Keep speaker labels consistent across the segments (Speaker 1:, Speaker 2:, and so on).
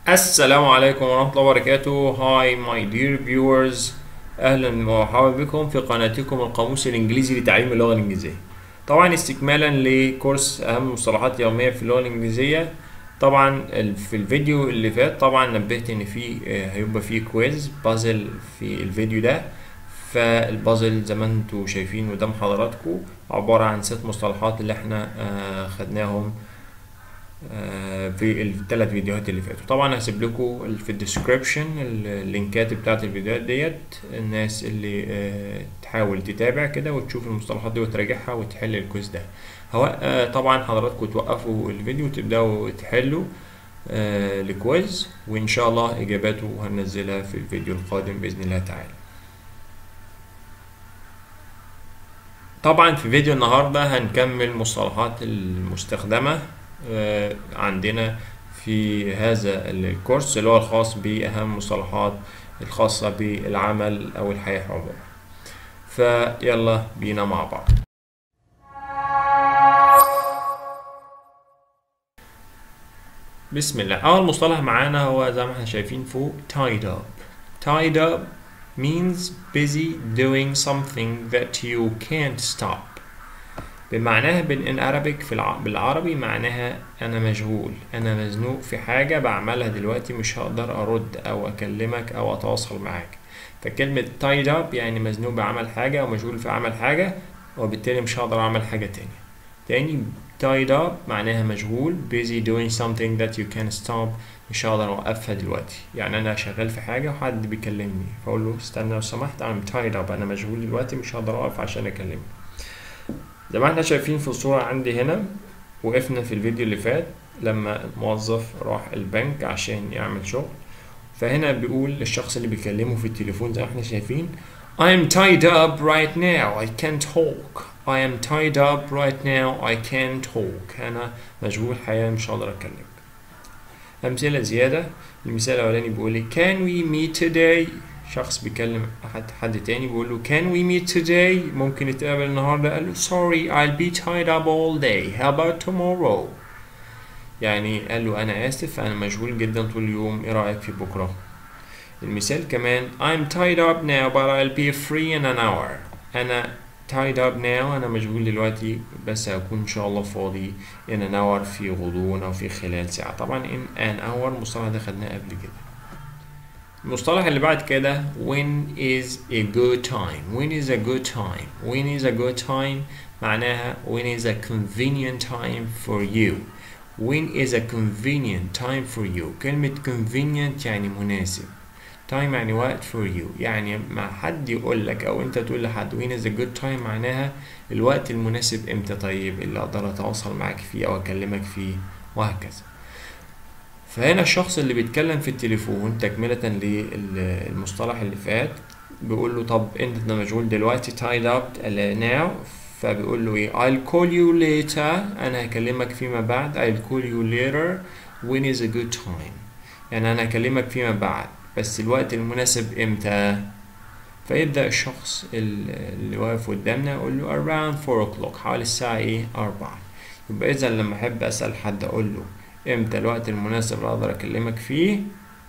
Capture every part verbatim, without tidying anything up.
Speaker 1: السلام عليكم ورحمة الله وبركاته. Hi my dear viewers، أهلا ومرحبا بكم في قناتكم القاموس الإنجليزي لتعليم اللغة الإنجليزية. طبعا استكمالا لكورس أهم مصطلحات يومية في اللغة الإنجليزية. طبعا في الفيديو اللي فات طبعا نبهت إن في هيبقى فيه كويز بازل في الفيديو ده. فالبازل زي ما انتوا شايفين قدام حضراتكم عبارة عن ست مصطلحات اللي احنا خدناهم في الثلاث فيديوهات اللي فاتوا. طبعا هسيب لكم في الديسكريبشن اللينكات بتاعت الفيديوهات ديت، الناس اللي تحاول تتابع كده وتشوف المصطلحات دي وتراجعها وتحل الكويز ده. هو طبعا حضراتكم توقفوا الفيديو وتبداوا تحلوا الكويز، وان شاء الله اجاباته هننزلها في الفيديو القادم باذن الله تعالى. طبعا في فيديو النهارده هنكمل مصطلحات المستخدمه عندنا في هذا الكورس اللي هو الخاص بأهم مصطلحات الخاصة بالعمل أو الحياة عموما. فيلا بينا مع بعض. بسم الله. أول مصطلح معانا هو زي ما احنا شايفين فوق tied up. tied up means busy doing something that you can't stop. بمعناها in Arabic في الع... بالعربي معناها أنا مشغول، أنا مزنوق في حاجة بعملها دلوقتي مش هقدر أرد أو أكلمك أو أتواصل معاك. فكلمة tied up يعني مزنوق بعمل حاجة أو مشغول في عمل حاجة، وبالتالي مش هقدر أعمل حاجة تانية. تاني tied up معناها مشغول busy doing something that you can't stop، مش هقدر أوقفها دلوقتي. يعني أنا شغال في حاجة وحد بيكلمني فأقول له استنى لو سمحت I'm tied up، أنا مشغول دلوقتي مش هقدر أوقف عشان أكلمك. زي ما احنا شايفين في الصورة عندي هنا، وقفنا في الفيديو اللي فات لما الموظف راح البنك عشان يعمل شغل. فهنا بيقول للشخص اللي بيكلمه في التليفون زي ما احنا شايفين I'm tied up right now I can't talk. I am tied up right now I can't talk. أنا مشغول حاليا مش هقدر أكلمك. أمثلة زيادة. المثال الأولاني بيقول لي Can we meet today؟ شخص بيكلم حد حد تاني بيقول له Can we meet today؟ ممكن نتقابل النهارده؟ قال له Sorry I'll be tied up all day. How about tomorrow؟ يعني قال له أنا آسف أنا مشغول جدا طول اليوم، إيه رأيك في بكرة؟ المثال كمان I'm tied up now but I'll be free in an hour. أنا tied up now أنا مشغول دلوقتي بس هكون إن شاء الله فاضي in an hour في غضون أو في خلال ساعة. طبعا in an hour المصطلح ده خدناه قبل كده. المصطلح اللي بعد كده when is a good time. when is a good time. when is a good time معناها when is a convenient time for you. when is a convenient time for you. كلمة convenient يعني مناسب، time يعني وقت for you، يعني ما حد يقول لك او انت تقول لحد when is a good time معناها الوقت المناسب امتى، طيب اللي اقدر اتواصل معك فيه او اكلمك فيه وهكذا. فهنا الشخص اللي بيتكلم في التليفون تكملة للمصطلح اللي فات بيقول له طب انت مشغول دلوقتي tied up now، فبيقول له ايه I'll call you later، انا هكلمك فيما بعد. I'll call you later when is a good time، يعني انا هكلمك فيما بعد بس الوقت المناسب امتى. فيبدأ الشخص اللي واقف قدامنا يقول له around four o'clock، حوالي الساعة ايه أربعة. يبقى اذا لما احب اسأل حد اقول له امتى الوقت المناسب اللي اقدر اكلمك فيه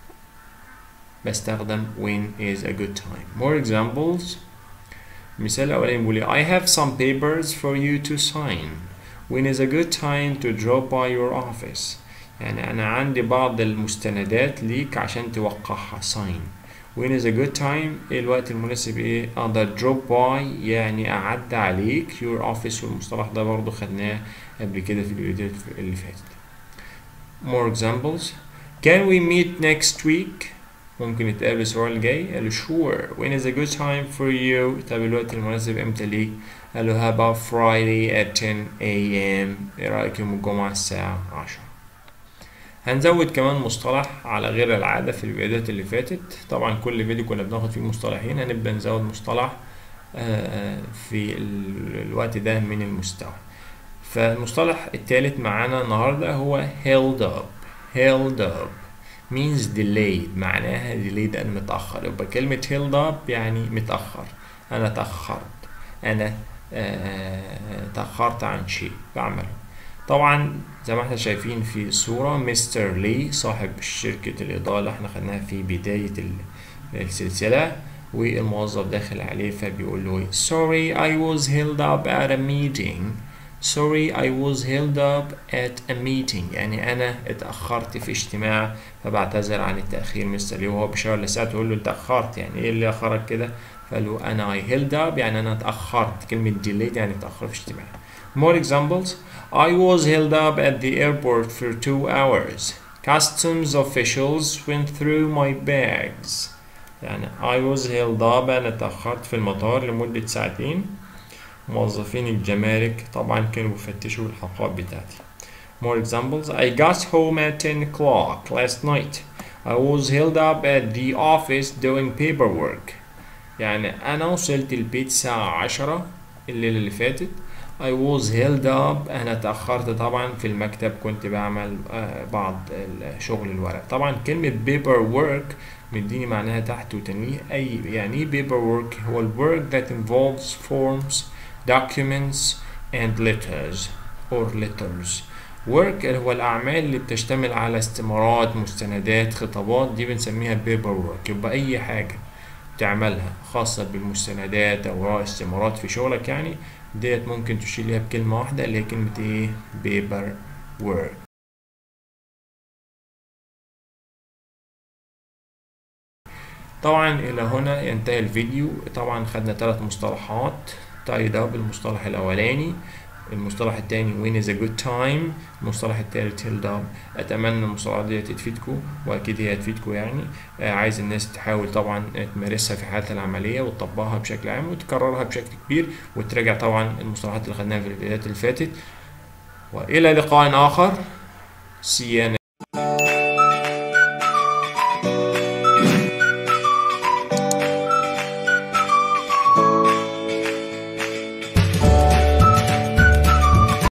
Speaker 1: بستخدم when is a good time. more examples. مثال الاولاني بيقول I have some papers for you to sign. when is a good time to drop by your office. يعني انا عندي بعض المستندات ليك عشان توقعها sign. when is a good time ايه الوقت المناسب ايه اقدر drop by يعني اعدي عليك your office، والمصطلح ده برضو خدناه قبل كده في الفيديو اللي فاتت. more examples. Can we meet next week؟ ممكن نتقابل الأسبوع الجاي. قال له sure. when is a good time for you؟ طب الوقت المناسب امتى ليك؟ قال له how about Friday at ten a m؟ ايه رأيك يوم الجمعة الساعة عشرة؟ هنزود كمان مصطلح على غير العادة في الفيديوهات اللي فاتت. طبعا كل فيديو كنا بناخد فيه مصطلحين، هنبدأ نزود مصطلح في الوقت ده من المستوى. فالمصطلح الثالث معانا النهاردة هو held up. held up means delayed، معناها delayed أنا متأخر. يبقى كلمة held up يعني متأخر، أنا تأخرت، أنا آه تأخرت عن شيء بعمله. طبعا زي ما احنا شايفين في الصورة مستر لي صاحب شركة الإضاءة اللي احنا خدناها في بداية السلسلة، والموظف داخل عليه فبيقول له sorry I was held up at a meeting sorry I was held up at a meeting يعني أنا اتأخرت في اجتماع فبعتذر عن التأخير مستر لي، وهو بيشاور لساعته يقول له أنت أخرت يعني إيه اللي أخرك كده؟ فقال له أنا I held up يعني أنا اتأخرت، كلمة delayed يعني اتأخر في اجتماع. More examples I was held up at the airport for two hours customs officials went through my bags يعني I was held up أنا اتأخرت في المطار لمدة ساعتين، موظفين الجمارك طبعا كانوا بيفتشوا الحقائب بتاعتي. More examples I got home at ten o'clock last night I was held up at the office doing paperwork يعني أنا وصلت البيت الساعة عشرة الليلة اللي فاتت. I was held up أنا تأخرت طبعا في المكتب كنت بعمل بعض شغل الورق. طبعا كلمة paperwork مديني معناها تحت وتنويه أي يعني paperwork هو ال work that involves forms documents and letters or letters. work هو الأعمال اللي بتشتمل على استمارات مستندات خطابات دي بنسميها paperwork. يبقى أي حاجة تعملها خاصة بالمستندات أو وراء استمارات في شغلك يعني ديت ممكن تشير ليها بكلمة واحدة اللي هي كلمة ايه؟ paper work. طبعا إلى هنا ينتهي الفيديو. طبعا خدنا ثلاث مصطلحات tied up المصطلح الأولاني، المصطلح الثاني when is a good time، المصطلح الثالث held up. اتمنى المصطلحات دي تفيدكم واكيد هي هتفيدكم يعني. آه عايز الناس تحاول طبعا تمارسها في حياتها العمليه وتطبقها بشكل عام وتكررها بشكل كبير وتراجع طبعا المصطلحات اللي خدناها في الفيديوهات اللي فاتت. والى لقاء اخر. See you next